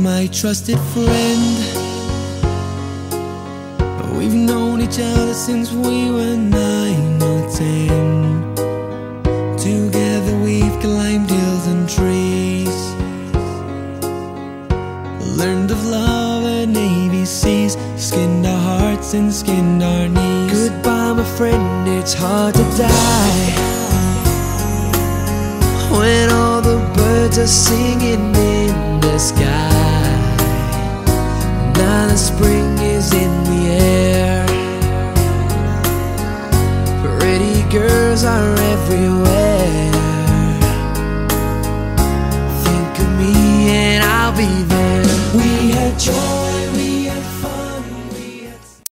my trusted friend. We've known each other since we were 9 or 10. Together we've climbed hills and trees, learned of love and ABCs, skinned our hearts and skinned our knees. Goodbye my friend, it's hard to die when all the birds are singing in the sky. Now the spring is in the air, pretty girls are everywhere. Think of me and I'll be there. We had joy